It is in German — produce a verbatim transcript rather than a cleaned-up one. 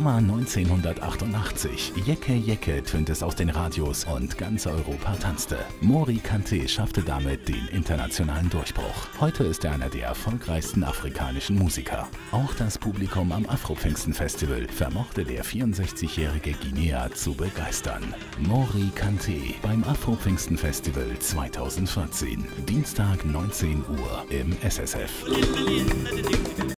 Sommer neunzehnhundertachtundachtzig. Jecke Jecke tönt es aus den Radios und ganz Europa tanzte. Mori Kanté schaffte damit den internationalen Durchbruch. Heute ist er einer der erfolgreichsten afrikanischen Musiker. Auch das Publikum am Afro-Pfingsten-Festival vermochte der vierundsechzigjährige Guinea zu begeistern. Mori Kanté beim Afro-Pfingsten-Festival zweitausendvierzehn. Dienstag neunzehn Uhr im S S F.